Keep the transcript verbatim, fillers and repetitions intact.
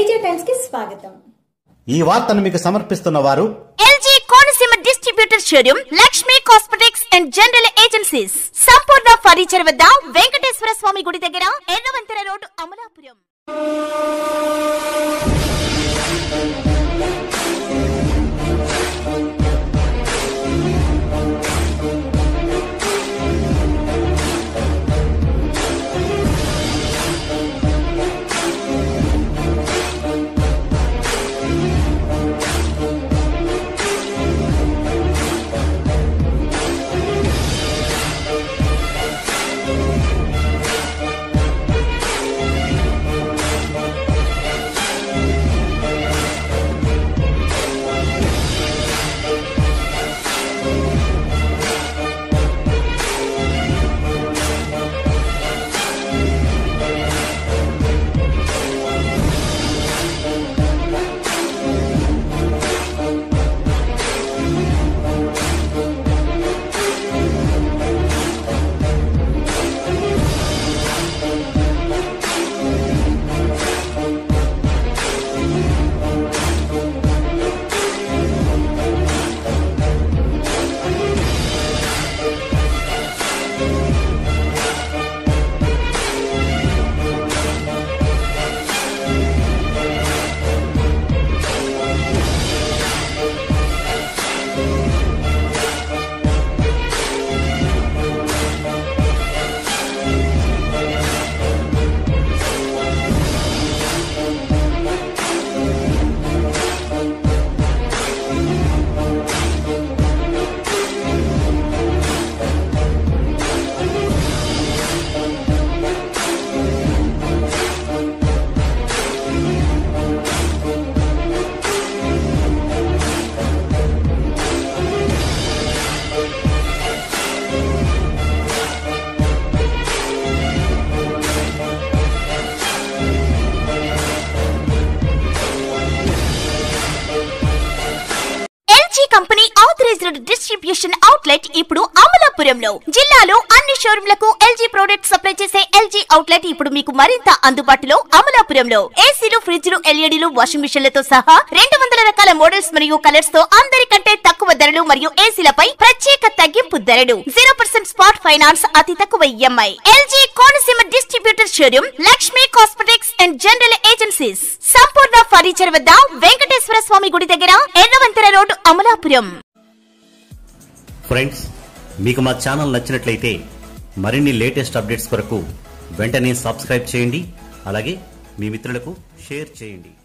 Teja times కి స్వాగతం। ఈ వార్తను మీకు సమర్పిస్తున్న వారు LG Konaseema distributor showroom, Lakshmi cosmetics and general agencies, Sampoorna furniture వద్ద వెంకటేశ్వర స్వామి గుడి దగ్గర, Erravantena road, Amalapuram. Company authorised distribution outlet ఇప్పుడు అమలాపురంలో। జిల్లాలో అన్ని షోరూంలకు ఎల్జీ ప్రొడక్ట్స్ సప్లై చేసే ఎల్జీ అవుట్లెట్ ఇప్పుడు మీకు మరింత అందుబాటులో అమలాపురంలో। ఏసీలు, ఫ్రిడ్జ్లు, ఎల్ఈడీలు, వాషింగ్ మిషన్లతో సహా రెండు వందల రకాల మోడల్స్ మరియు కలర్స్ తో అందరికంటే తక్కువ ధరలు మరియు ఏసీలపై ప్రత్యేక తగ్గింపు ధరలు, జీరో పర్సెంట్ స్పాట్ ఫైనాన్స్, అతి తక్కువ EMI. LG Konaseema distributor showroom, Lakshmi cosmetics and general agencies, Sampoorna furniture వద్ద వెంకటేశ్వర స్వామి గుడి దగ్గర, ఎర్రవంతెన రోడ్, అమలాపురం। ఫ్రెండ్స్, మీకు మా ఛానల్ నచ్చినట్లయితే మరిన్ని లేటెస్ట్ అప్డేట్స్ కొరకు వెంటనే సబ్స్క్రైబ్ చేయండి, అలాగే మీ మిత్రులకు షేర్ చేయండి।